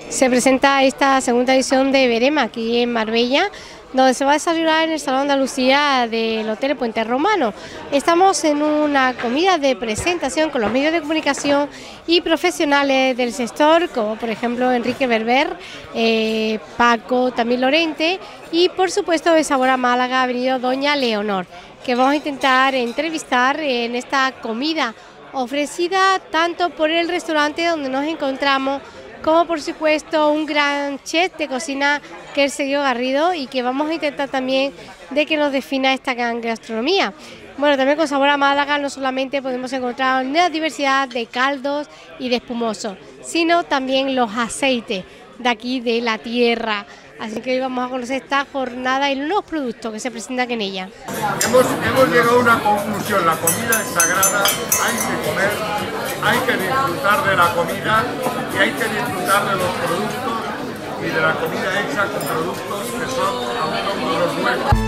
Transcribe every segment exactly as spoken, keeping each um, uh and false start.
Se presenta esta segunda edición de Verema aquí en Marbella, donde se va a desarrollar en el Salón de Andalucía del Hotel Puente Romano. Estamos en una comida de presentación con los medios de comunicación y profesionales del sector, como por ejemplo Enrique Berber, eh, Paco, también Lorente, y por supuesto de Sabor a Málaga ha venido doña Leonor, que vamos a intentar entrevistar en esta comida ofrecida tanto por el restaurante donde nos encontramos, como por supuesto un gran chef de cocina que es Sergio Garrido, y que vamos a intentar también de que nos defina esta gran gastronomía. Bueno, también con Sabor a Málaga no solamente podemos encontrar una diversidad de caldos y de espumosos, sino también los aceites de aquí de la tierra. Así que hoy vamos a conocer esta jornada y los productos que se presentan en ella. Hemos, hemos llegado a una conclusión: la comida es sagrada, hay que comer, hay que disfrutar de la comida y hay que disfrutar de los productos y de la comida hecha con productos que son autóctonos nuestros.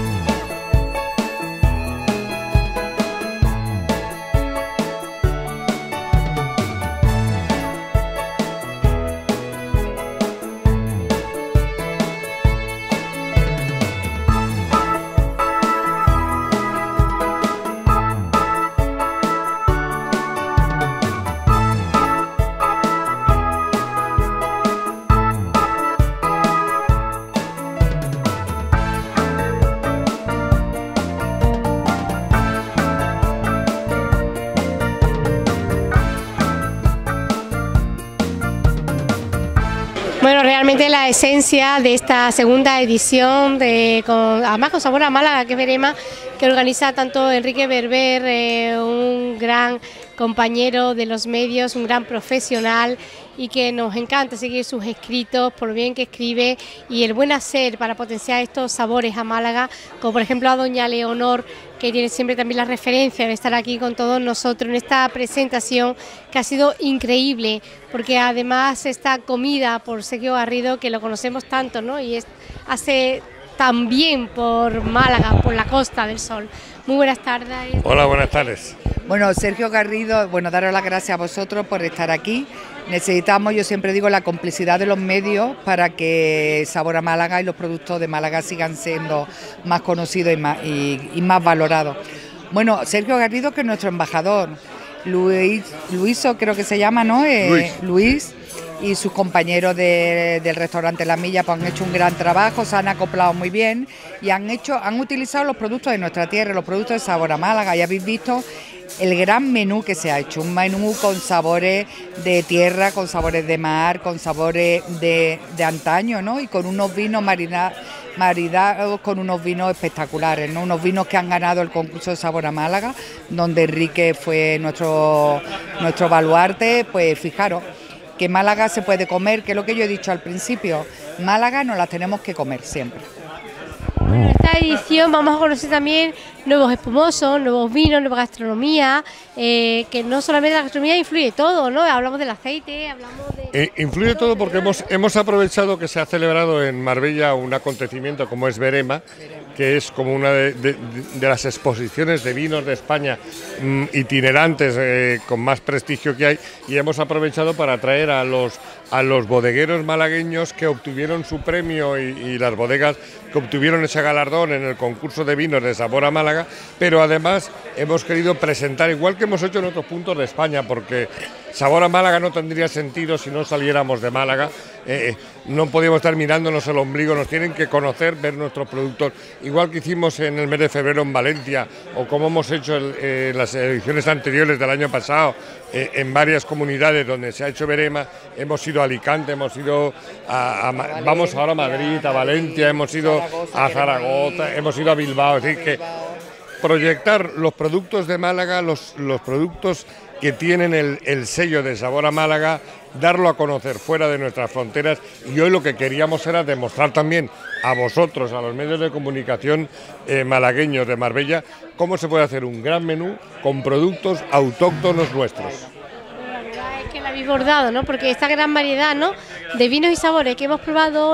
Bueno, realmente la esencia de esta segunda edición, de, con, además con Sabor a Málaga, que es Verema, que organiza tanto Enrique Berber, eh, un gran compañero de los medios, un gran profesional, y que nos encanta seguir sus escritos por lo bien que escribe y el buen hacer para potenciar estos sabores a Málaga, como por ejemplo a doña Leonor, que tiene siempre también la referencia de estar aquí con todos nosotros en esta presentación que ha sido increíble, porque además esta comida por Sergio Garrido, que lo conocemos tanto, ¿no? Y es, hace tan bien por Málaga, por la Costa del Sol. Muy buenas tardes. Hola, buenas tardes. Bueno, Sergio Garrido, bueno, daros las gracias a vosotros por estar aquí. Necesitamos, yo siempre digo, la complicidad de los medios para que Sabor a Málaga y los productos de Málaga sigan siendo más conocidos y más, y, y más valorados. Bueno, Sergio Garrido, que es nuestro embajador, Luis, Luiso creo que se llama, ¿no? Eh, Luis. Luis y sus compañeros de, del restaurante La Milla pues han hecho un gran trabajo, se han acoplado muy bien y han hecho, han utilizado los productos de nuestra tierra, los productos de Sabor a Málaga, y habéis visto el gran menú que se ha hecho, un menú con sabores de tierra, con sabores de mar, con sabores de, de antaño, ¿no? Y con unos vinos marinados, maridados con unos vinos espectaculares, ¿no? Unos vinos que han ganado el concurso de Sabor a Málaga, donde Enrique fue nuestro, nuestro baluarte. Pues fijaros que Málaga se puede comer, que es lo que yo he dicho al principio, Málaga nos las tenemos que comer siempre. Bueno, en esta edición vamos a conocer también nuevos espumosos, nuevos vinos, nueva gastronomía, eh, que no solamente la gastronomía influye todo, ¿no? Hablamos del aceite, hablamos de... Eh, influye todo porque hemos, hemos aprovechado que se ha celebrado en Marbella un acontecimiento como es Verema, que es como una de, de, de las exposiciones de vinos de España mmm, itinerantes eh, con más prestigio que hay, y hemos aprovechado para traer a los, a los bodegueros malagueños que obtuvieron su premio y, y las bodegas que obtuvieron ese galardón en el concurso de vinos de Sabor a Málaga, pero además hemos querido presentar, igual que hemos hecho en otros puntos de España, porque Sabor a Málaga no tendría sentido si no saliéramos de Málaga. Eh, no podíamos estar mirándonos el ombligo, nos tienen que conocer, ver nuestros productos, igual que hicimos en el mes de febrero en Valencia, o como hemos hecho en eh, las ediciones anteriores del año pasado eh, en varias comunidades donde se ha hecho Verema. Hemos ido a Alicante, hemos ido a, a, a vamos ahora a Madrid, a Valencia, hemos ido a Zaragoza, hemos ido a Bilbao. Es decir, que proyectar los productos de Málaga, los, los productos que tienen el, el sello de Sabor a Málaga, darlo a conocer fuera de nuestras fronteras, y hoy lo que queríamos era demostrar también a vosotros, a los medios de comunicación eh, malagueños de Marbella, cómo se puede hacer un gran menú con productos autóctonos nuestros. Que la habéis bordado, ¿no? Porque esta gran variedad, ¿no?, de vinos y sabores que hemos probado hoy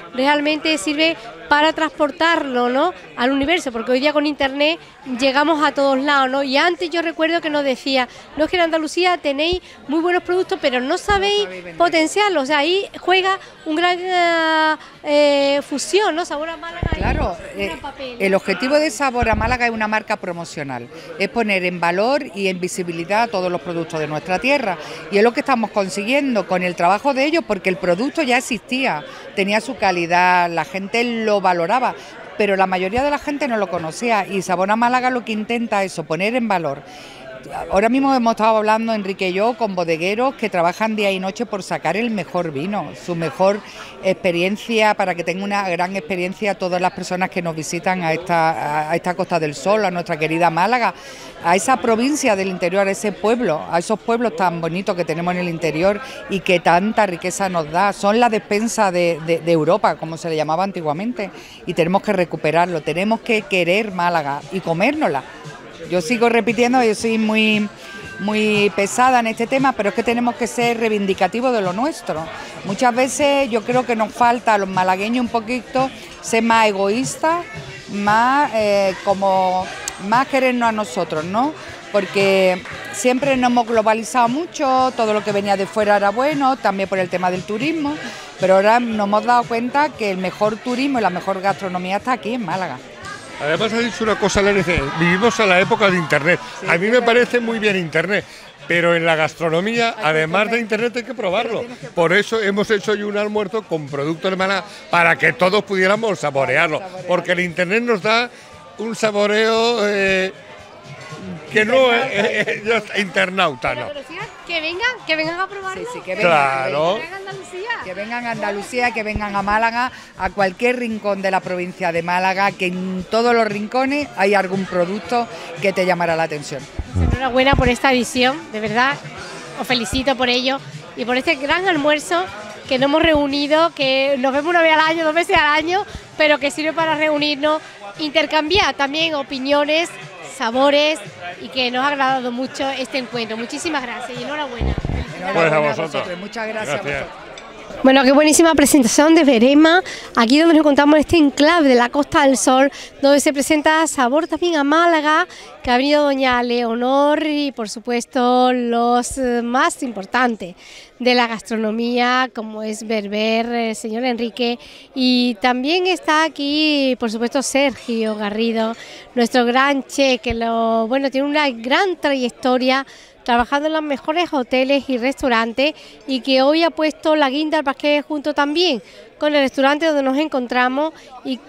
realmente sirve para transportarlo, ¿no?, al universo, porque hoy día con internet llegamos a todos lados, ¿no? Y antes yo recuerdo que nos decía, no es que en Andalucía tenéis muy buenos productos, pero no sabéis potenciarlos, o sea, ahí juega un gran eh, fusión, ¿no? Sabor a Málaga. Claro, eh, papel, ¿no? El objetivo de Sabor a Málaga es una marca promocional, es poner en valor y en visibilidad todos los productos de nuestra tierra, y es lo que estamos consiguiendo con el trabajo de ellos, porque el producto ya existía, tenía su calidad, la gente lo valoraba, pero la mayoría de la gente no lo conocía, y Sabor a Málaga lo que intenta es eso, poner en valor. Ahora mismo hemos estado hablando, Enrique y yo, con bodegueros que trabajan día y noche por sacar el mejor vino, su mejor experiencia, para que tenga una gran experiencia todas las personas que nos visitan a esta, a esta Costa del Sol, a nuestra querida Málaga, a esa provincia del interior, a ese pueblo, a esos pueblos tan bonitos que tenemos en el interior y que tanta riqueza nos da. Son la despensa de, de, de Europa, como se le llamaba antiguamente, y tenemos que recuperarlo, tenemos que querer Málaga y comérnosla. Yo sigo repitiendo, yo soy muy, muy pesada en este tema, pero es que tenemos que ser reivindicativos de lo nuestro. Muchas veces yo creo que nos falta a los malagueños un poquito ser más egoístas, más eh, como más querernos a nosotros, ¿no? Porque siempre nos hemos globalizado mucho, todo lo que venía de fuera era bueno, también por el tema del turismo, pero ahora nos hemos dado cuenta que el mejor turismo y la mejor gastronomía está aquí en Málaga. Además, ha dicho una cosa, Lene, vivimos en la época de Internet. Sí, a mí me parece muy bien Internet, pero en la gastronomía, además de Internet, hay que probarlo. Por eso hemos hecho hoy un almuerzo con productos de Málaga para que todos pudiéramos saborearlo, porque el Internet nos da un saboreo eh, que no es eh, eh, internauta, ¿no? Que vengan, que vengan a probarlo. Sí, sí, que vengan, claro. Que vengan a Andalucía. Que vengan a Andalucía, que vengan a Málaga, a cualquier rincón de la provincia de Málaga, que en todos los rincones hay algún producto que te llamará la atención. Enhorabuena por esta edición, de verdad, os felicito por ello y por este gran almuerzo que nos hemos reunido, que nos vemos una vez al año, dos veces al año, pero que sirve para reunirnos, intercambiar también opiniones, sabores, y que nos ha agradado mucho este encuentro. Muchísimas gracias y enhorabuena. Enhorabuena pues a vosotros. vosotros. Muchas gracias, gracias. a vosotros. Bueno, qué buenísima presentación de Verema, aquí donde nos encontramos en este enclave de la Costa del Sol, donde se presenta Sabor también a Málaga, que ha venido doña Leonor y por supuesto los más importantes de la gastronomía, como es Berber, el señor Enrique, y también está aquí por supuesto Sergio Garrido, nuestro gran chef, que lo, bueno, tiene una gran trayectoria trabajando en los mejores hoteles y restaurantes, y que hoy ha puesto la guinda al pastel junto también con el restaurante donde nos encontramos, y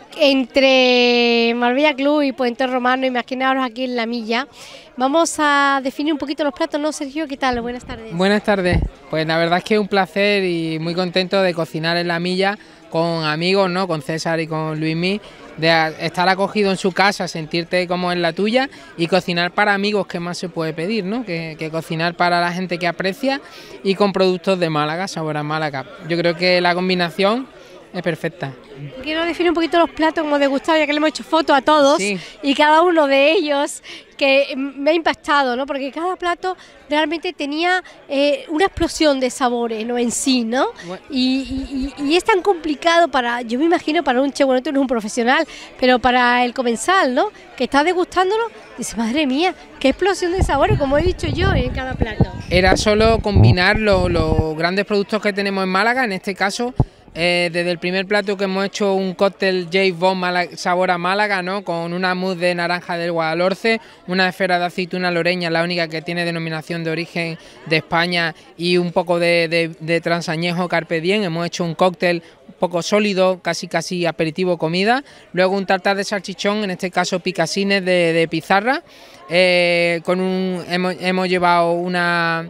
entre Marbella Club y Puente Romano, imaginaros aquí en La Milla. Vamos a definir un poquito los platos, ¿no, Sergio? ¿Qué tal? Buenas tardes. Buenas tardes. Pues la verdad es que es un placer y muy contento de cocinar en La Milla con amigos, ¿no? Con César y con Luismi, de estar acogido en su casa, sentirte como en la tuya y cocinar para amigos, que más se puede pedir, ¿no? Que, que cocinar para la gente que aprecia y con productos de Málaga, Sabor a Málaga. Yo creo que la combinación es perfecta. Quiero definir un poquito los platos como degustado, ya que le hemos hecho fotos a todos, sí, y cada uno de ellos que me ha impactado, ¿no? Porque cada plato realmente tenía eh, una explosión de sabores, ¿no? En sí, ¿no? Bueno. Y, y, y es tan complicado para, yo me imagino, para un chef, bueno, tú no eres un profesional, pero para el comensal, ¿no? Que está degustándolo, dice, madre mía, qué explosión de sabores, como he dicho yo, en cada plato. Era solo combinar los, los grandes productos que tenemos en Málaga, en este caso. Eh, desde el primer plato que hemos hecho un cóctel James Bond sabor a Málaga, ¿no? Con una mousse de naranja del Guadalhorce, una esfera de aceituna loreña, la única que tiene denominación de origen de España, y un poco de, de, de transañejo Carpe Diem. Hemos hecho un cóctel un poco sólido, casi casi aperitivo comida. Luego un tartar de salchichón, en este caso picasines de, de pizarra. Eh, con un hemos, hemos llevado una...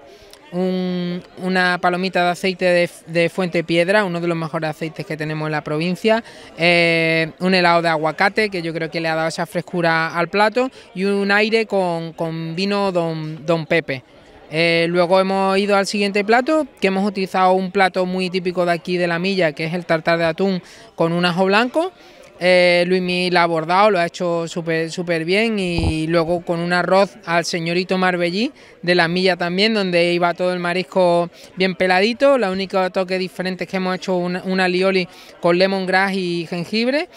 Un, una palomita de aceite de, de Fuente Piedra, uno de los mejores aceites que tenemos en la provincia, eh, un helado de aguacate, que yo creo que le ha dado esa frescura al plato, y un aire con, con vino Don, Don Pepe. Eh, luego hemos ido al siguiente plato, que hemos utilizado un plato muy típico de aquí de La Milla, que es el tartar de atún con un ajo blanco. Eh, Luismi la ha abordado, lo ha hecho súper súper bien, y luego con un arroz al señorito Marbellí de la Milla también, donde iba todo el marisco bien peladito. La única toque diferente es que hemos hecho una, una alioli con lemongrass y jengibre.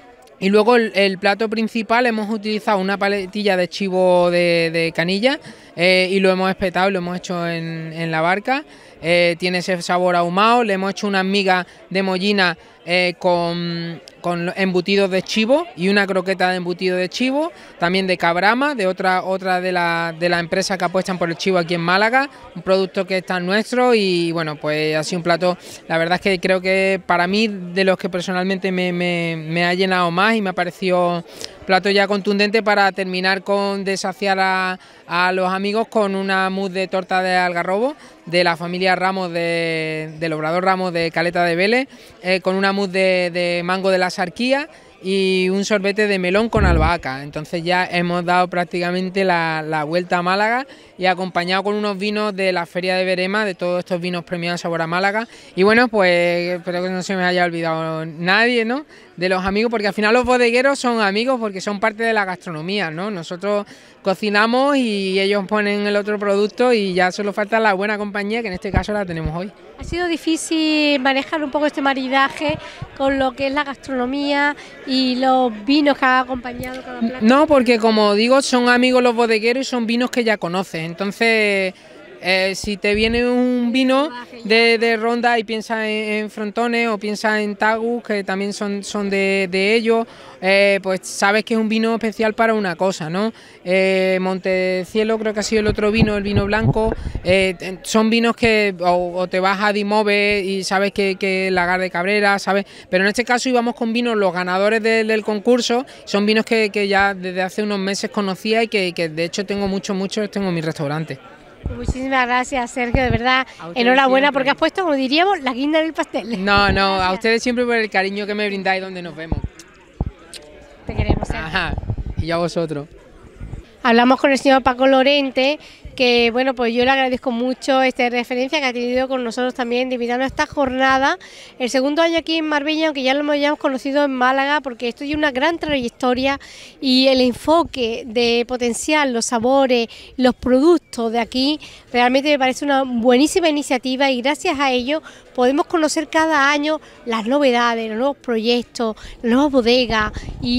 Y luego el, el plato principal hemos utilizado una paletilla de chivo de, de canilla eh, y lo hemos espetado y lo hemos hecho en, en la barca. Eh, tiene ese sabor ahumado. Le hemos hecho unas migas de mollina eh, con, con embutidos de chivo y una croqueta de embutido de chivo, también de cabrama, de otra otra de la de la empresa que apuestan por el chivo aquí en Málaga, un producto que está nuestro. Y bueno, pues ha sido un plato, la verdad es que creo que para mí de los que personalmente me, me, me ha llenado más, y me ha parecido plato ya contundente para terminar con de saciar a, a los amigos con una mousse de torta de algarrobo de la familia Ramos, de, del Obrador Ramos de Caleta de Vélez, eh, con una mousse de, de mango de la Sarquía y un sorbete de melón con albahaca. Entonces ya hemos dado prácticamente la, la vuelta a Málaga, y acompañado con unos vinos de la Feria de Berema, de todos estos vinos premiados Sabor a Málaga. Y bueno, pues espero que no se me haya olvidado nadie, ¿no?, de los amigos, porque al final los bodegueros son amigos porque son parte de la gastronomía, ¿no? Nosotros cocinamos y ellos ponen el otro producto, y ya solo falta la buena compañía, que en este caso la tenemos hoy. ¿Ha sido difícil manejar un poco este maridaje con lo que es la gastronomía y los vinos que ha acompañado cada plato? No, porque como digo, son amigos los bodegueros y son vinos que ya conoces. Entonces, eh, si te viene un vino de, de Ronda y piensas en, en Frontones o piensas en Tagus, que también son, son de, de ellos, eh, pues sabes que es un vino especial para una cosa, ¿no? Eh, Montecielo creo que ha sido el otro vino, el vino blanco. Eh, son vinos que o, o te vas a Dimove y sabes que, que Lagar de Cabrera, ¿sabes? Pero en este caso íbamos con vinos, los ganadores de, del concurso, son vinos que, que ya desde hace unos meses conocía y que, que de hecho tengo muchos, muchos, tengo en mi restaurante. Muchísimas gracias, Sergio, de verdad, enhorabuena siempre, porque has puesto, como diríamos, la guinda en el pastel. No, no, gracias a ustedes siempre por el cariño que me brindáis donde nos vemos. Te queremos, Sergio. Ajá, y yo a vosotros. Hablamos con el señor Paco Lorente, que bueno, pues yo le agradezco mucho esta referencia que ha tenido con nosotros también, de invitarnos a esta jornada, el segundo año aquí en Marbella, aunque ya lo hemos conocido en Málaga, porque esto tiene una gran trayectoria, y el enfoque de potenciar los sabores, los productos de aquí, realmente me parece una buenísima iniciativa, y gracias a ello podemos conocer cada año las novedades, los nuevos proyectos, las nuevas bodegas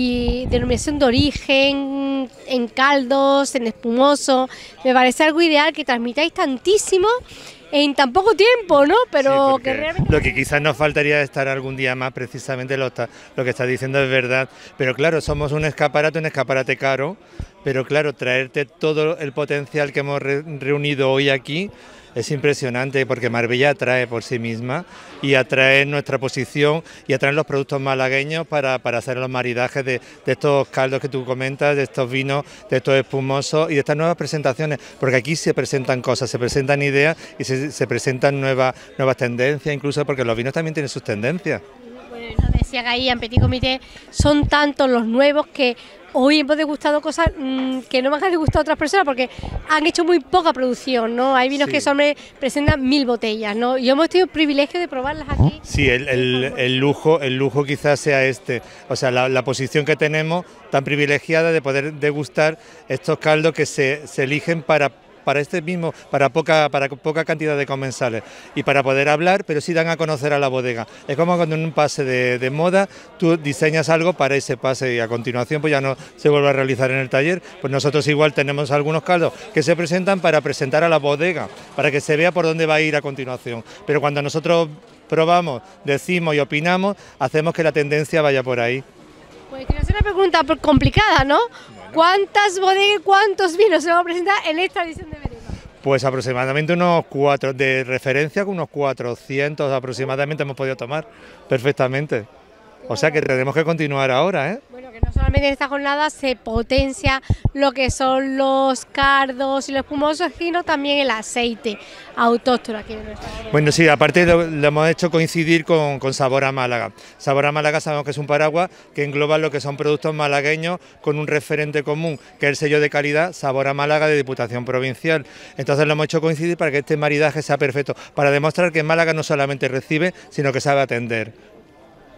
y denominación de origen, en caldos, en espumoso. Me parece algo ideal que transmitáis tantísimo en tan poco tiempo, ¿no? Pero sí, que realmente... Lo que quizás nos faltaría es estar algún día más, precisamente lo, está, lo que está diciendo es verdad. Pero claro, somos un escaparate, un escaparate caro, pero claro, traerte todo el potencial que hemos re reunido hoy aquí es impresionante, porque Marbella atrae por sí misma y atrae nuestra posición y atrae los productos malagueños para, para hacer los maridajes de, de estos caldos que tú comentas, de estos vinos, de estos espumosos y de estas nuevas presentaciones, porque aquí se presentan cosas, se presentan ideas y se, se presentan nuevas, nuevas tendencias, incluso porque los vinos también tienen sus tendencias. Bueno, nos decían ahí en Petit Comité, son tantos los nuevos que hoy hemos degustado cosas mmm, que no me han degustado otras personas porque han hecho muy poca producción, ¿no? Hay vinos sí. que son, presentan mil botellas, ¿no? Y hemos tenido el privilegio de probarlas aquí. Sí, el, el, el lujo el lujo quizás sea este, o sea, la, la posición que tenemos tan privilegiada de poder degustar estos caldos que se, se eligen para para este mismo, para poca, para poca cantidad de comensales y para poder hablar, pero sí dan a conocer a la bodega. Es como cuando en un pase de, de moda tú diseñas algo para ese pase y a continuación pues ya no se vuelve a realizar en el taller, pues nosotros igual tenemos algunos caldos que se presentan para presentar a la bodega, para que se vea por dónde va a ir a continuación, pero cuando nosotros probamos, decimos y opinamos, hacemos que la tendencia vaya por ahí. Pues quiero hacer una pregunta complicada, ¿no? ¿Cuántas bodegas y cuántos vinos se van a presentar en esta edición de Berema? Pues aproximadamente unos cuatro, de referencia con unos cuatrocientos aproximadamente hemos podido tomar perfectamente. O sea que tenemos que continuar ahora, ¿eh? Bueno, que no solamente en esta jornada se potencia lo que son los cardos y los espumosos, sino también el aceite autóctono aquí en nuestra bodega. Bueno, sí, aparte lo, lo hemos hecho coincidir con, con Sabor a Málaga. Sabor a Málaga sabemos que es un paraguas que engloba lo que son productos malagueños con un referente común, que es el sello de calidad Sabor a Málaga de Diputación Provincial. Entonces lo hemos hecho coincidir para que este maridaje sea perfecto, para demostrar que Málaga no solamente recibe, sino que sabe atender.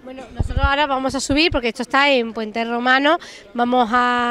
Bueno, nosotros ahora vamos a subir porque esto está en Puente Romano, vamos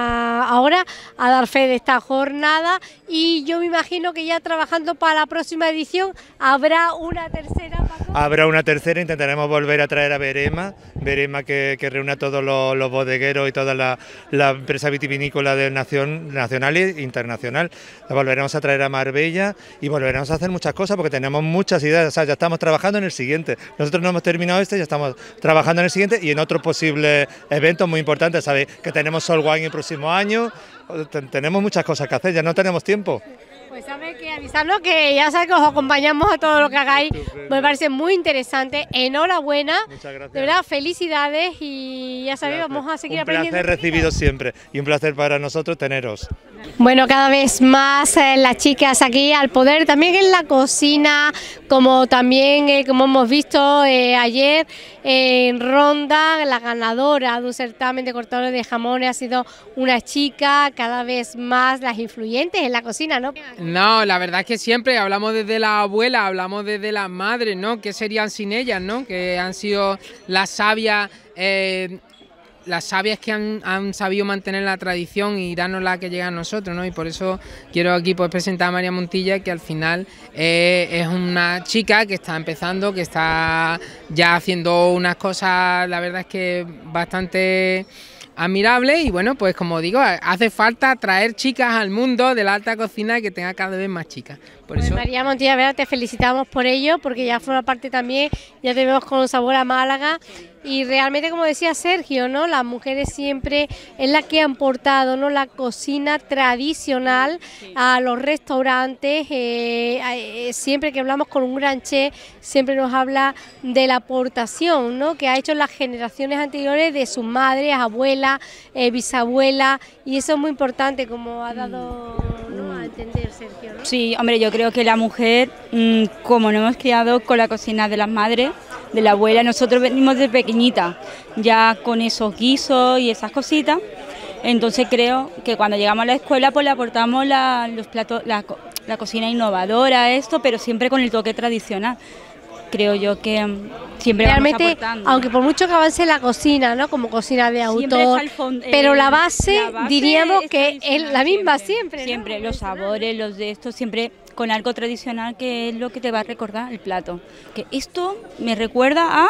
a ahora a dar fe de esta jornada y yo me imagino que ya trabajando para la próxima edición habrá una tercera. Paco. Habrá una tercera, intentaremos volver a traer a Verema, Verema que, que reúne a todos los, los bodegueros y toda la, la empresa vitivinícola de nación, nacional e internacional. La volveremos a traer a Marbella y volveremos a hacer muchas cosas porque tenemos muchas ideas, o sea, ya estamos trabajando en el siguiente. Nosotros no hemos terminado este, ya estamos trabajando en el siguiente y en otros posibles eventos muy importantes. Sabéis que tenemos Sol Wine el próximo año, tenemos muchas cosas que hacer, ya no tenemos tiempo. Pues sabe que avisarnos que ya sabes que os acompañamos a todo lo que hagáis, me parece muy interesante, enhorabuena, muchas gracias. De verdad felicidades y ya sabéis, vamos a seguir un aprendiendo. Un placer recibido siempre y un placer para nosotros teneros. Bueno, cada vez más eh, las chicas aquí al poder, también en la cocina, como también, eh, como hemos visto eh, ayer eh, en Ronda, la ganadora de un certamen de cortadores de jamones ha sido una chica, cada vez más las influyentes en la cocina, ¿no? No, la verdad es que siempre hablamos desde la abuela, hablamos desde las madres, ¿no? ¿Qué serían sin ellas, no? Que han sido las sabias... Eh, las sabias que han, han sabido mantener la tradición y darnos la que llega a nosotros, ¿no? Y por eso quiero aquí pues presentar a María Montilla, que al final eh, es una chica que está empezando, que está ya haciendo unas cosas, la verdad es que bastante admirable y bueno, pues como digo, hace falta traer chicas al mundo de la alta cocina y que tenga cada vez más chicas. Por pues eso... María Montilla, ¿verdad? Te felicitamos por ello, porque ya forma parte también, ya te vemos con sabor a Málaga y realmente, como decía Sergio, ¿no? Las mujeres siempre es la que han portado, ¿no? La cocina tradicional a los restaurantes, eh, eh, siempre que hablamos con un gran chef, siempre nos habla de la aportación, ¿no? Que ha hecho las generaciones anteriores de sus madres, abuelas, eh, bisabuelas, y eso es muy importante, como ha dado, ¿no? a entender Sergio, ¿no? Sí, hombre, yo creo que la mujer, mmm, como nos hemos criado con la cocina de las madres, de la abuela, nosotros venimos de pequeñita, ya con esos guisos y esas cositas, entonces creo que cuando llegamos a la escuela pues le aportamos la, los platos, la, la cocina innovadora, esto, pero siempre con el toque tradicional. Creo yo que um, siempre realmente, vamos aportando. Aunque por mucho que avance la cocina, ¿no? Como cocina de autor, fondo, pero eh, la, base, la base diríamos que es la misma siempre. Siempre, ¿no? los sabores, los de esto, siempre con algo tradicional que es lo que te va a recordar el plato. Que esto me recuerda a...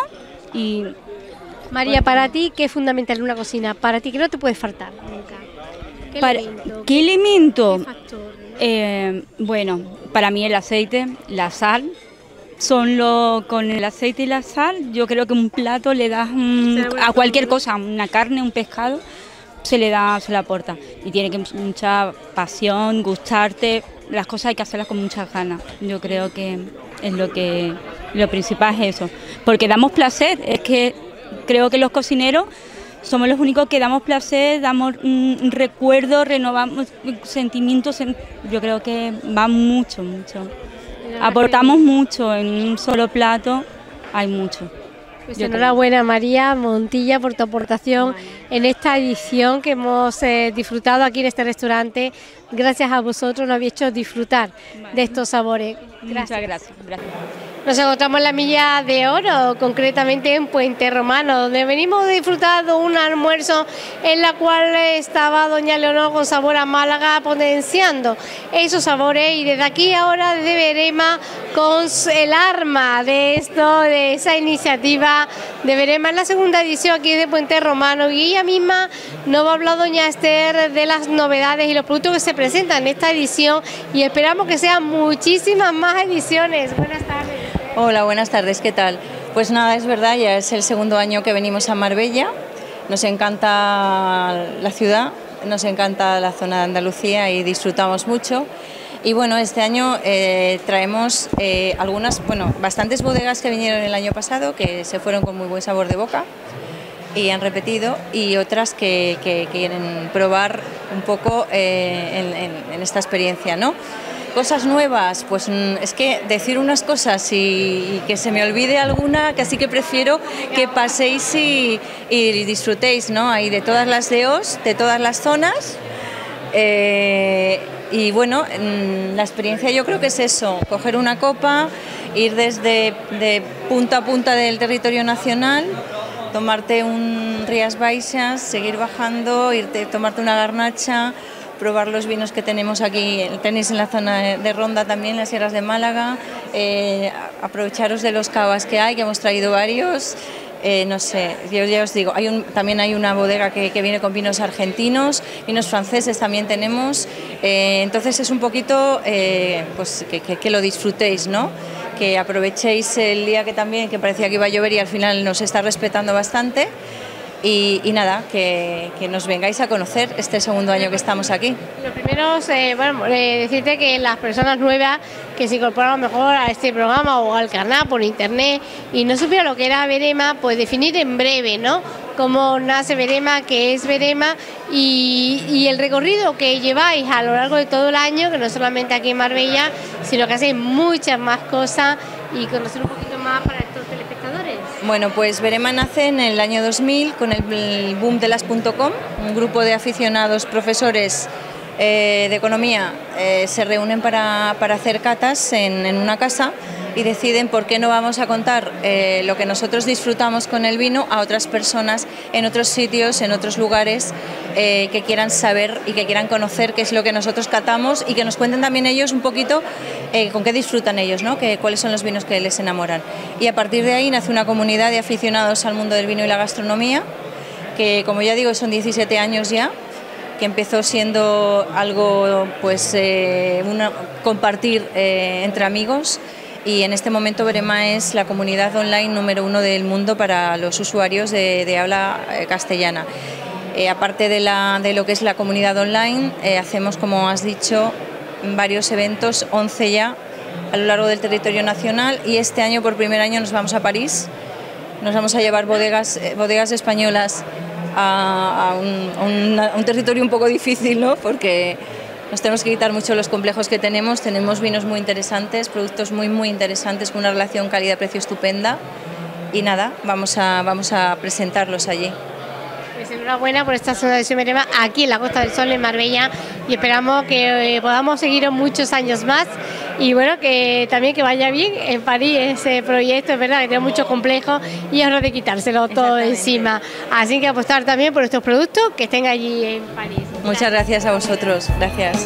y María, para ti, ¿qué es fundamental en una cocina? Para ti, que no te puede faltar nunca. ¿Qué para, elemento? ¿Qué elemento? ¿Qué factor? Eh, bueno, para mí el aceite, la sal, son lo, con el aceite y la sal, yo creo que un plato le das un, a cualquier cosa, una carne, un pescado, se le da, se le aporta. Y tiene que mucha pasión, gustarte, las cosas hay que hacerlas con muchas ganas. Yo creo que es lo que, lo principal es eso, porque damos placer, es que creo que los cocineros somos los únicos que damos placer, damos un recuerdo, renovamos sentimientos, yo creo que va mucho, mucho. Aportamos mucho en un solo plato, hay mucho. Pues enhorabuena María Montilla por tu aportación en esta edición que hemos eh, disfrutado aquí en este restaurante. Gracias a vosotros nos habéis hecho disfrutar de estos sabores. Gracias. Muchas gracias. gracias. Nos encontramos en la Milla de Oro, concretamente en Puente Romano, donde venimos de disfrutar de un almuerzo en la cual estaba doña Leonor con sabor a Málaga potenciando esos sabores, y desde aquí ahora desde Verema con el arma de esto, de esa iniciativa de Verema en la segunda edición aquí de Puente Romano, y ella misma nos va a hablar doña Esther de las novedades y los productos que se presentan en esta edición, y esperamos que sean muchísimas más ediciones. Buenas tardes. Hola, buenas tardes, ¿qué tal? Pues nada, es verdad, ya es el segundo año que venimos a Marbella, nos encanta la ciudad, nos encanta la zona de Andalucía y disfrutamos mucho. Y bueno, este año eh, traemos eh, algunas, bueno, bastantes bodegas que vinieron el año pasado, que se fueron con muy buen sabor de boca y han repetido, y otras que, que, que quieren probar un poco eh, en, en, en esta experiencia, ¿no? Cosas nuevas, pues es que decir unas cosas y, y que se me olvide alguna, casi que prefiero que paséis y, y disfrutéis, ¿no? Ahí de todas las D Os, de todas las zonas. Eh, y bueno, la experiencia yo creo que es eso, coger una copa, ir desde de punta a punta del territorio nacional, tomarte un Rías Baixas, seguir bajando, irte, tomarte una garnacha, probar los vinos que tenemos aquí, tenéis en la zona de Ronda también, las sierras de Málaga, eh, aprovecharos de los cavas que hay, que hemos traído varios. Eh, no sé, yo ya os digo, hay un, también hay una bodega que, que viene con vinos argentinos, vinos franceses también tenemos, eh, entonces es un poquito eh, pues que, que, que lo disfrutéis, ¿no? Que aprovechéis el día que también, que parecía que iba a llover y al final nos está respetando bastante. Y, y nada, que, que nos vengáis a conocer este segundo año que estamos aquí. Lo primero es eh, bueno, eh, decirte que las personas nuevas que se incorporan mejor a este programa o al canal por internet y no supieran lo que era Verema, pues definir en breve, ¿no? Cómo nace Verema, qué es Verema y, y el recorrido que lleváis a lo largo de todo el año, que no solamente aquí en Marbella, sino que hacéis muchas más cosas y conocer un poquito más para estos telespectadores. Bueno, pues Verema nace en el año dos mil con el boom de las punto com, un grupo de aficionados, profesores eh, de economía, eh, se reúnen para, para hacer catas en, en una casa y deciden por qué no vamos a contar eh, lo que nosotros disfrutamos con el vino a otras personas en otros sitios, en otros lugares eh, que quieran saber y que quieran conocer qué es lo que nosotros catamos y que nos cuenten también ellos un poquito eh, con qué disfrutan ellos, ¿no? Que, cuáles son los vinos que les enamoran. Y a partir de ahí nace una comunidad de aficionados al mundo del vino y la gastronomía, que como ya digo son diecisiete años ya, que empezó siendo algo, pues, eh, una, compartir eh, entre amigos. Y en este momento Verema es la comunidad online número uno del mundo para los usuarios de, de habla castellana. Eh, aparte de, la, de lo que es la comunidad online, eh, hacemos, como has dicho, varios eventos, once ya, a lo largo del territorio nacional, y este año, por primer año, nos vamos a París. Nos vamos a llevar bodegas, eh, bodegas españolas a, a, un, a, un, a un territorio un poco difícil, ¿no? Porque nos tenemos que quitar mucho los complejos que tenemos, tenemos vinos muy interesantes, productos muy muy interesantes con una relación calidad-precio estupenda y nada, vamos a, vamos a presentarlos allí. Pues enhorabuena por esta segunda edición Verema aquí en la Costa del Sol, en Marbella, y esperamos que eh, podamos seguir muchos años más y bueno, que también que vaya bien en París ese proyecto, es verdad que tiene muchos complejos y es hora de quitárselo todo encima, así que apostar también por estos productos que estén allí en París. Muchas gracias a vosotros, gracias.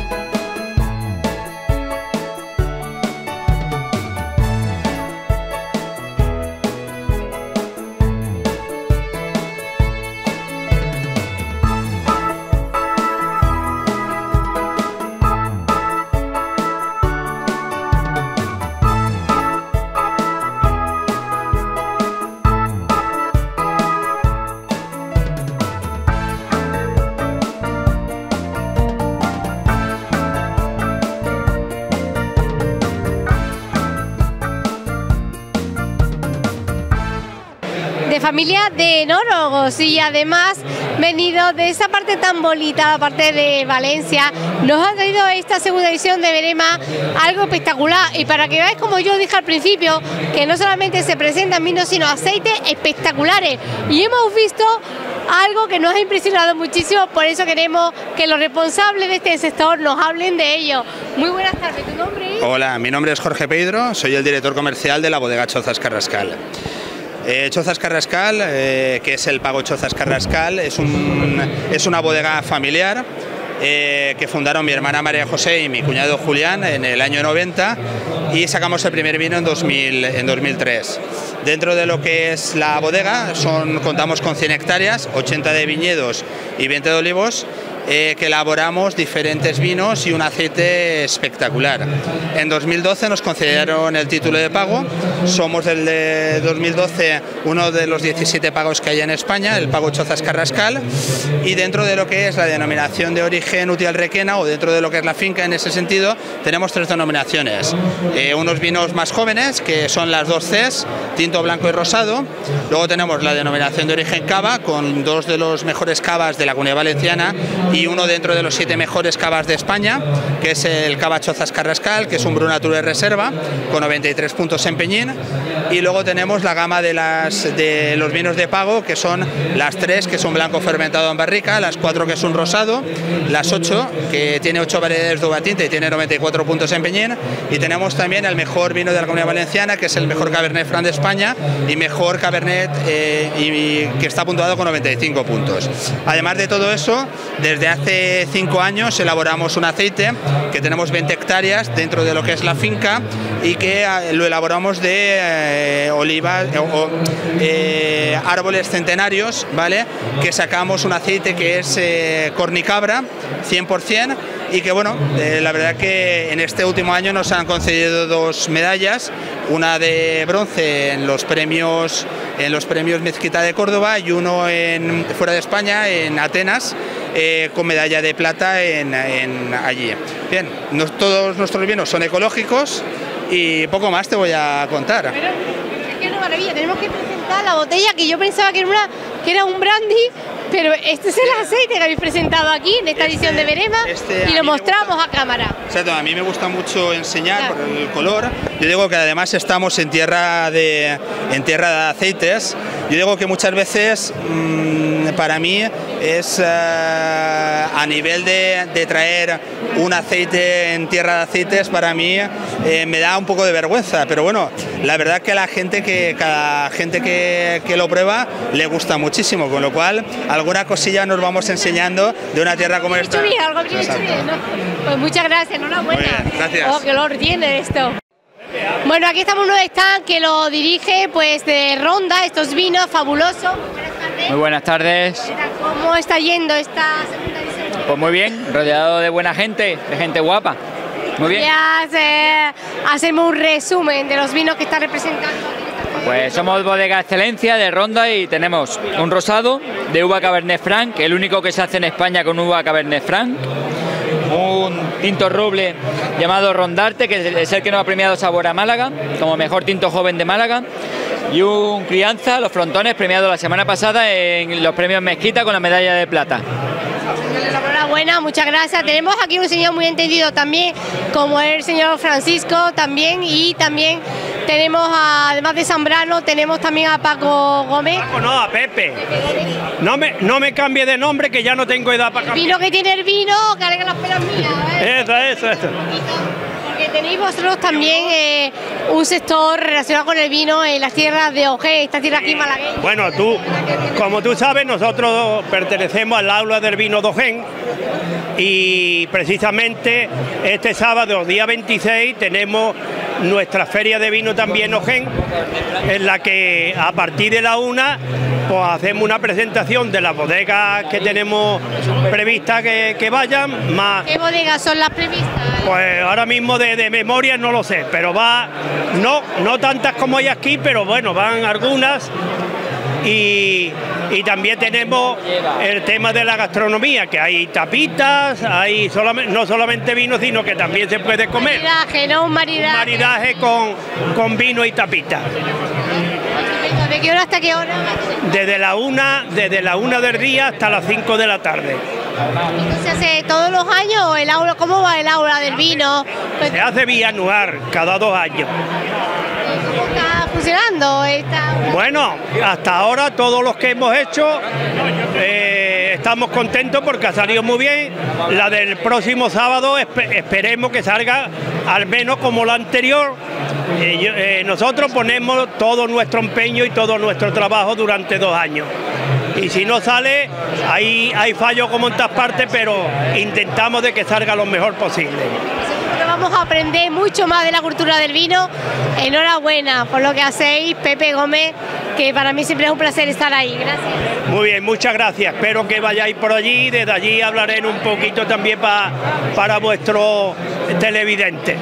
De familia de enólogos y además venido de esa parte tan bonita, la parte de Valencia, nos ha traído esta segunda edición de Verema algo espectacular y para que veáis, como yo dije al principio, que no solamente se presentan vinos sino aceites espectaculares y hemos visto algo que nos ha impresionado muchísimo, por eso queremos que los responsables de este sector nos hablen de ello. Muy buenas tardes, ¿tu nombre es? Hola, mi nombre es Jorge Pedro, soy el director comercial de la bodega Chozas Carrascal. Eh, Chozas Carrascal, eh, que es el Pago Chozas Carrascal, es, un, es una bodega familiar eh, que fundaron mi hermana María José y mi cuñado Julián en el año noventa y sacamos el primer vino en, dos mil, en dos mil tres. Dentro de lo que es la bodega son, contamos con cien hectáreas, ochenta de viñedos y veinte de olivos, eh, que elaboramos diferentes vinos y un aceite espectacular. En dos mil doce nos concedieron el título de pago, somos del de dos mil doce uno de los diecisiete pagos que hay en España, el Pago Chozas Carrascal, y dentro de lo que es la denominación de origen Utiel Requena, o dentro de lo que es la finca en ese sentido, tenemos tres denominaciones. Eh, unos vinos más jóvenes, que son las dos Cs, tinto, blanco y rosado. Luego tenemos la denominación de origen cava, con dos de los mejores cavas de la Comunidad Valenciana, y uno dentro de los siete mejores cavas de España, que es el Cava Chozas Carrascal, que es un Brut Nature de reserva, con noventa y tres puntos en Peñín. Y luego tenemos la gama de, las, de los vinos de pago, que son las tres, que son blanco fermentado en barrica, las cuatro, que es un rosado, las ocho, que tiene ocho variedades de uva tinta y tiene noventa y cuatro puntos en Peñín. Y tenemos también el mejor vino de la Comunidad Valenciana, que es el mejor Cabernet Franc de España y mejor Cabernet eh, y, y que está puntuado con noventa y cinco puntos. Además de todo eso, desde hace cinco años elaboramos un aceite que tenemos veinte hectáreas dentro de lo que es la finca y que eh, lo elaboramos de eh, olivas eh, o eh, árboles centenarios, ¿vale? Que sacamos un aceite que es eh, cornicabra cien por cien. Y que bueno, eh, la verdad que en este último año nos han concedido dos medallas, una de bronce en los premios en los premios Mezquita de Córdoba y uno en, fuera de España, en Atenas, eh, con medalla de plata en, en allí. Bien, no, todos nuestros vinos son ecológicos y poco más te voy a contar. Pero es que es una maravilla, tenemos que presentar la botella, que yo pensaba que era, una, que era un brandy, pero este es el aceite que habéis presentado aquí en esta este, edición de Verema este y lo mostramos a cámara. Exacto, a mí me gusta mucho enseñar por el color. Yo digo que además estamos en tierra de, en tierra de aceites. Yo digo que muchas veces mmm, para mí es uh, a nivel de, de traer un aceite en tierra de aceites, para mí eh, me da un poco de vergüenza, pero bueno, la verdad que a la gente que cada gente que, que lo prueba le gusta muchísimo, con lo cual alguna cosilla nos vamos enseñando de una tierra como esta. Bien, algo bien hecho bien, ¿no? Pues muchas gracias, enhorabuena. Muy bien, gracias. Oh, qué olor tiene esto. Bueno, aquí estamos en un stand que lo dirige pues de Ronda, estos vinos fabulosos. Muy buenas tardes. ¿Cómo está yendo esta segunda edición? Pues muy bien, rodeado de buena gente, de gente guapa. Muy bien. ¿Podrías hacerme un resumen de los vinos que está representando aquí? Pues somos Bodega Excelencia de Ronda y tenemos un rosado de uva Cabernet Franc, el único que se hace en España con uva Cabernet Franc. Un tinto roble llamado Rondarte, que es el que nos ha premiado Sabor a Málaga como mejor tinto joven de Málaga, y un Crianza, Los Frontones, premiado la semana pasada en los premios Mezquita con la medalla de plata. Enhorabuena, muchas gracias. Tenemos aquí un señor muy entendido también, como el señor Francisco también, y también tenemos, a, además de Zambrano, tenemos también a Paco Gómez. Paco no, a Pepe. No me, no me cambie de nombre, que ya no tengo edad para cambiar. El vino que tiene el vino, que alegra las penas mías. ¿eh? Eso, eso, eso. Porque tenéis vosotros también eh, un sector relacionado con el vino en las tierras de Ojé, esta tierra aquí malagueña. Bueno, tú, como tú sabes, nosotros pertenecemos al aula del vino de Ojén y precisamente este sábado, día veintiséis, tenemos nuestra feria de vino también Ojén, en la que a partir de la una pues hacemos una presentación de las bodegas que tenemos previstas que, que vayan, más... ¿Qué bodegas son las previstas? Pues ahora mismo de, de memoria no lo sé, pero va, no, no tantas como hay aquí, pero bueno, van algunas. Y, y también tenemos el tema de la gastronomía, que hay tapitas, hay solamente, no solamente vino, sino que también se puede comer. Un maridaje, ¿no? Un maridaje. Un maridaje con, con vino y tapita. ¿De qué hora hasta qué hora? Desde la una, desde la una del día hasta las cinco de la tarde. ¿Se hace todos los años o el aula? ¿Cómo va el aula del vino? Se hace bianual, cada dos años. ¿Cómo está funcionando esta? Bueno, hasta ahora todos los que hemos hecho eh, estamos contentos porque ha salido muy bien. La del próximo sábado esp- esperemos que salga al menos como la anterior. Eh, yo, eh, nosotros ponemos todo nuestro empeño y todo nuestro trabajo durante dos años. Y si no sale, hay, hay fallos como en todas partes, pero intentamos de que salga lo mejor posible. Vamos a aprender mucho más de la cultura del vino. Enhorabuena por lo que hacéis, Pepe Gómez, que para mí siempre es un placer estar ahí. Gracias. Muy bien, muchas gracias. Espero que vayáis por allí. Desde allí hablaré un poquito también pa, para vuestros televidentes.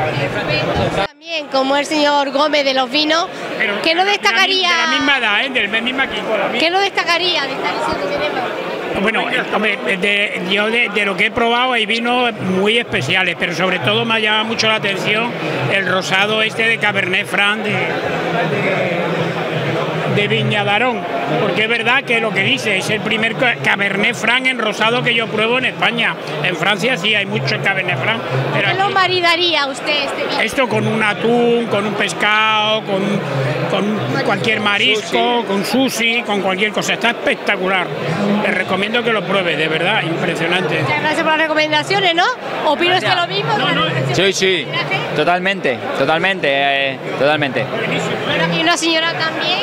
También, como el señor Gómez de los vinos, ¿qué nos destacaría? De la misma edad, ¿eh? Del mismo equipo. ¿Qué nos destacaría de esta edición que tenemos? Bueno, hombre, de, yo de, de lo que he probado hay vinos muy especiales, pero sobre todo me ha llamado mucho la atención el rosado este de Cabernet Franc de, de, de Viña de Arón, porque es verdad que lo que dice es el primer Cabernet Franc enrosado que yo pruebo en España. En Francia sí hay mucho Cabernet Franc. Pero ¿qué lo maridaría usted este vino? Esto con un atún, con un pescado, con, con cualquier marisco, con sushi, con cualquier cosa. Está espectacular. Les recomiendo que lo pruebe, de verdad, impresionante. Muchas gracias por las recomendaciones, ¿no? ¿Opina usted lo mismo? No, no. Sí, sí, totalmente, totalmente, eh, totalmente. Bueno, aquí una señora también.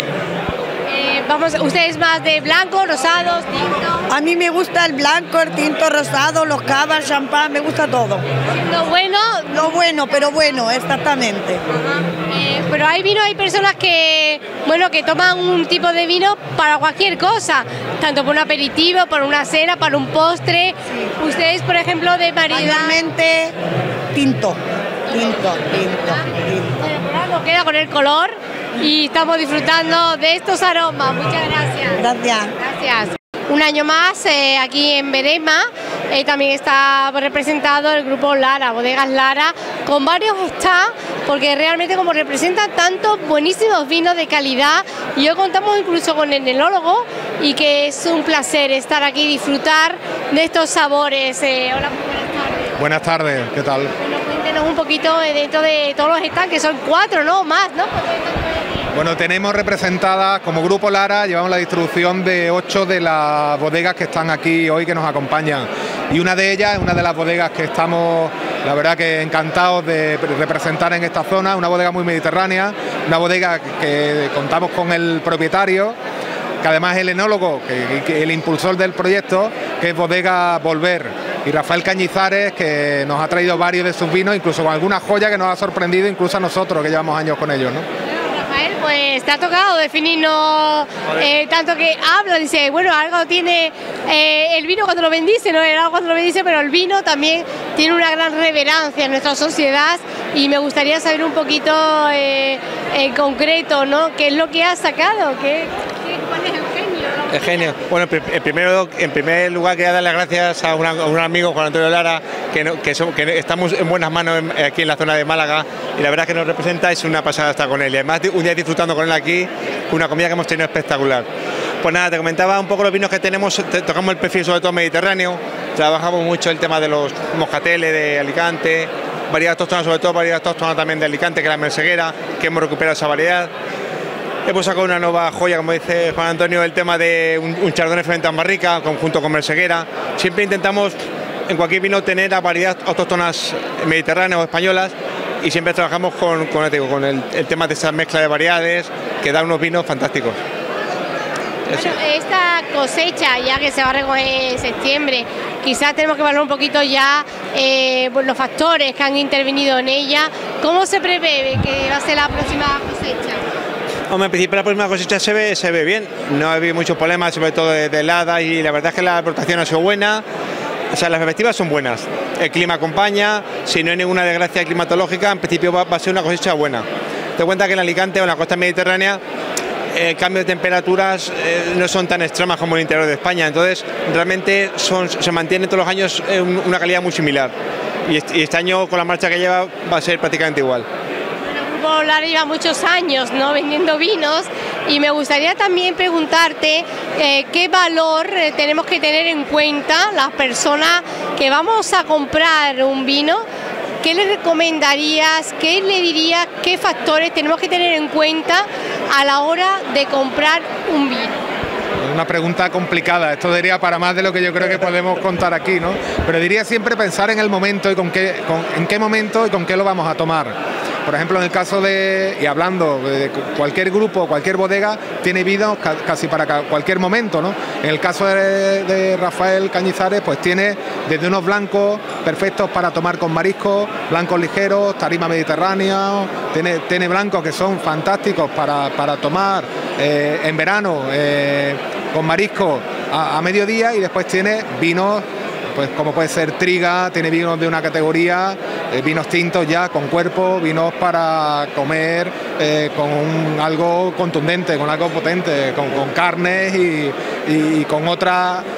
Eh, vamos, ¿usted es más de blanco, rosado, tinto? A mí me gusta el blanco, el tinto, rosado, los cavas, el champán, me gusta todo. ¿Lo bueno? Lo bueno, pero bueno, exactamente. Eh, pero hay vino, hay personas que, bueno, que toman un tipo de vino para cualquier cosa, tanto por un aperitivo, para una cena, para un postre. Ustedes, por ejemplo, de maridar. Mayormente tinto, tinto, tinto, tinto. Bueno, pues ahora nos queda con el color y estamos disfrutando de estos aromas. Muchas gracias. Gracias. Gracias. Un año más eh, aquí en Berema, eh, también está representado el grupo Lara, Bodegas Lara, con varios stands, porque realmente como representan tantos buenísimos vinos de calidad, y hoy contamos incluso con el enólogo, y que es un placer estar aquí y disfrutar de estos sabores. Eh, hola, muy buenas tardes. Buenas tardes, ¿qué tal? Bueno, cuéntenos un poquito eh, dentro de todos los stands, que son cuatro, ¿no? Más, ¿no? Bueno, tenemos representadas como Grupo Lara, llevamos la distribución de ocho de las bodegas que están aquí hoy, que nos acompañan. Y una de ellas es una de las bodegas que estamos, la verdad que encantados de representar en esta zona, una bodega muy mediterránea, una bodega que contamos con el propietario, que además es el enólogo, que, que el impulsor del proyecto, que es Bodega Volver, y Rafael Cañizares, que nos ha traído varios de sus vinos, incluso con alguna joya que nos ha sorprendido incluso a nosotros, que llevamos años con ellos, ¿no? Rafael, pues te ha tocado definirnos eh, tanto que habla, dice, bueno, algo tiene eh, el vino cuando lo bendice, no el agua cuando lo bendice, pero el vino también tiene una gran reverencia en nuestra sociedad, y me gustaría saber un poquito eh, en concreto, ¿no? ¿Qué es lo que ha sacado? ¿Qué, qué, ¿Cuál es el genio? El genio. Bueno, en, primero, en primer lugar quería dar las gracias a, una, a un amigo, Juan Antonio Lara, que, no, que, son, que estamos en buenas manos en, aquí en la zona de Málaga, y la verdad que nos representa, es una pasada estar con él, y además un día disfrutando con él aquí, una comida que hemos tenido espectacular. Pues nada, te comentaba un poco los vinos que tenemos, te, tocamos el perfil sobre todo mediterráneo, trabajamos mucho el tema de los moscateles de Alicante, variedad autóctona, sobre todo variedad autóctona también de Alicante, que es la merseguera, que hemos recuperado esa variedad. Hemos sacado una nueva joya, como dice Juan Antonio, el tema de un, un chardonnay fermentado en barrica, conjunto con merseguera. Siempre intentamos en cualquier vino tener las variedades autóctonas mediterráneas o españolas, y siempre trabajamos con, con, con el, el tema de esa mezcla de variedades, que da unos vinos fantásticos. Bueno, esta cosecha ya que se va a recoger en septiembre, quizás tenemos que valorar un poquito ya eh, los factores que han intervenido en ella. ¿Cómo se prevé que va a ser la próxima cosecha? Hombre, en principio la próxima cosecha se ve, se ve bien, no ha habido muchos problemas, sobre todo de, de heladas, y la verdad es que la aportación ha sido buena. O sea, las perspectivas son buenas, el clima acompaña, si no hay ninguna desgracia climatológica, en principio va, va a ser una cosecha buena. Te cuenta que en Alicante o en la costa mediterránea el eh, cambio de temperaturas eh, no son tan extremas como en el interior de España, entonces realmente son, se mantiene todos los años eh, una calidad muy similar, y este, y este año con la marcha que lleva va a ser prácticamente igual. Lara lleva muchos años, ¿no?, vendiendo vinos, y me gustaría también preguntarte eh, qué valor eh, tenemos que tener en cuenta las personas que vamos a comprar un vino. ¿Qué le recomendarías? ¿Qué le dirías? ¿Qué factores tenemos que tener en cuenta a la hora de comprar un vino? Una pregunta complicada, esto diría para más de lo que yo creo que podemos contar aquí, ¿no? Pero diría siempre pensar en el momento y con qué, con, en qué momento y con qué lo vamos a tomar. Por ejemplo, en el caso de, y hablando de cualquier grupo, cualquier bodega, tiene vinos casi para cualquier momento, ¿no? En el caso de, de Rafael Cañizares, pues tiene desde unos blancos perfectos para tomar con mariscos, blancos ligeros, tarima mediterránea, tiene, tiene blancos que son fantásticos para, para tomar eh, en verano, eh, con marisco a, a mediodía, y después tiene vinos, pues como puede ser Triga, tiene vinos de una categoría, eh, vinos tintos ya con cuerpo, vinos para comer eh, con un, algo contundente, con algo potente, con, con carnes y, y, y con otra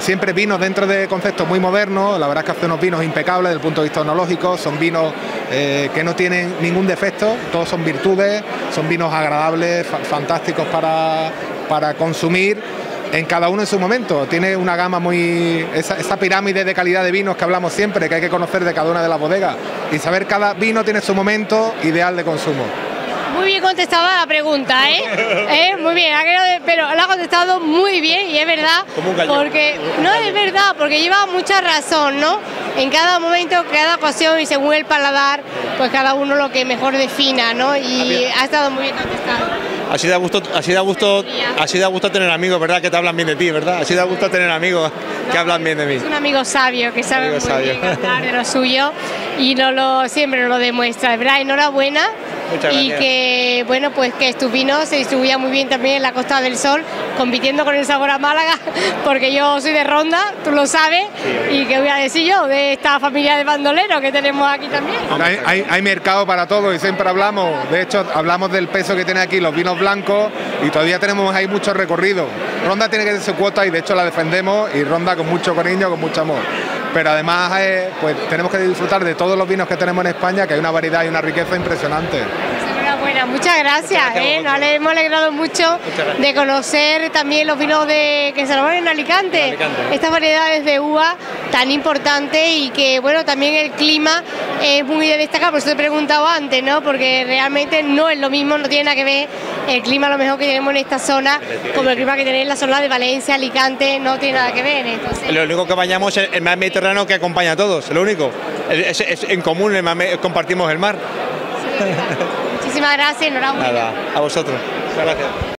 siempre vinos dentro de conceptos muy modernos. La verdad es que hace unos vinos impecables desde el punto de vista enológico, son vinos eh, que no tienen ningún defecto, todos son virtudes, son vinos agradables, fa fantásticos para, para consumir en cada uno en su momento. Tiene una gama muy... Esa, esa pirámide de calidad de vinos que hablamos siempre, que hay que conocer de cada una de las bodegas y saber cada vino tiene su momento ideal de consumo. Muy bien contestada la pregunta, ¿eh? ¿Eh? Muy bien, pero la ha contestado muy bien y es verdad, porque no es verdad, porque lleva mucha razón, ¿no? En cada momento, cada ocasión y según el paladar, pues cada uno lo que mejor defina, ¿no? Y ha estado muy bien contestado. Así da gusto, así da gusto, así da gusto tener amigos, ¿verdad? Que te hablan bien de ti, ¿verdad? Así da gusto tener amigos que hablan bien de mí. Es un amigo sabio que sabe muy bien hablar de lo suyo y no lo, siempre nos lo demuestra, ¿verdad? Enhorabuena. Y que, bueno, pues que tus vinos se distribuyan muy bien también en la Costa del Sol, compitiendo con el sabor a Málaga, porque yo soy de Ronda, tú lo sabes, y que voy a decir yo, de esta familia de bandoleros que tenemos aquí también. Hay, hay, hay mercado para todo y siempre hablamos, de hecho hablamos del peso que tienen aquí los vinos blancos y todavía tenemos ahí mucho recorrido. Ronda tiene que ser su cuota y de hecho la defendemos y Ronda con mucho cariño, con mucho amor. Pero además eh, pues tenemos que disfrutar de todos los vinos que tenemos en España, que hay una variedad y una riqueza impresionante. Enhorabuena, muchas gracias, muchas gracias ¿eh? Nos hemos alegrado mucho de conocer también los vinos de, que se elaboran en Alicante, en Alicante, estas variedades de uva tan importantes y que bueno, también el clima es muy de destacar, por eso te he preguntado antes, ¿no? Porque realmente no es lo mismo, no tiene nada que ver el clima a lo mejor que tenemos en esta zona como el clima que tenéis en la zona de Valencia, Alicante, no tiene nada que ver. Entonces... Lo único que bañamos es el mar Mediterráneo que acompaña a todos, lo único, es, es en común, el mar, compartimos el mar. Sí, muchísimas gracias, enhorabuena. Nada, a vosotros. Muchas gracias.